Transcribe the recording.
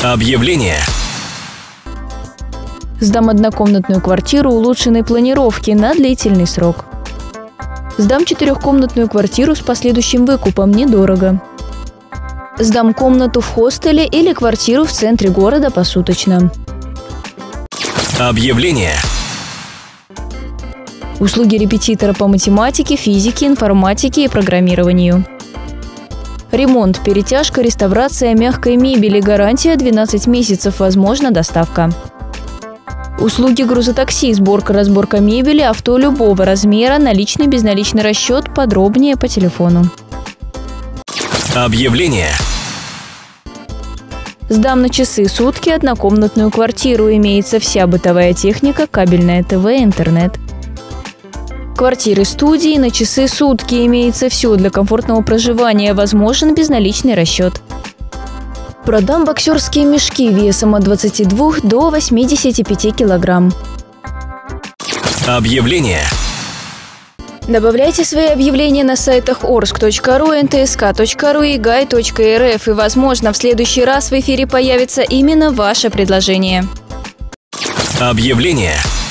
Объявление. Сдам однокомнатную квартиру улучшенной планировки на длительный срок. Сдам 4-комнатную квартиру с последующим выкупом недорого. Сдам комнату в хостеле или квартиру в центре города посуточно. Объявление. Услуги репетитора по математике, физике, информатике и программированию. Ремонт, перетяжка, реставрация мягкой мебели, гарантия 12 месяцев, возможна доставка. Услуги грузотакси, сборка-разборка мебели, авто любого размера, наличный, безналичный расчет, подробнее по телефону. Объявление. Сдам на часы сутки однокомнатную квартиру, имеется вся бытовая техника, кабельное ТВ, интернет. Квартиры студии на часы сутки, имеется все для комфортного проживания, возможен безналичный расчет. Продам боксерские мешки весом от 22 до 85 килограмм. Объявление. Добавляйте свои объявления на сайтах orsk.ru, ntsk.ru и guy.rf, и, возможно, в следующий раз в эфире появится именно ваше предложение. Объявление.